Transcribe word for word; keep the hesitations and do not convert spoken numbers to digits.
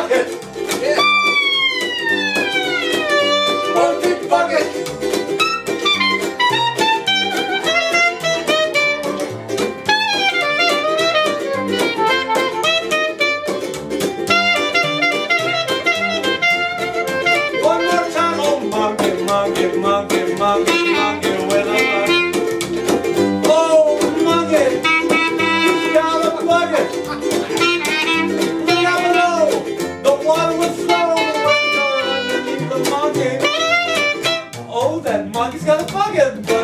bucket. Yeah. Monkey bucket. One more time. Oh, monkey, monkey, monkey, monkey, monkey with a bucket. Oh, monkey. He's got a bucket. Look out below. The water was flowing underneath the monkey. Oh, that monkey's got a bucket.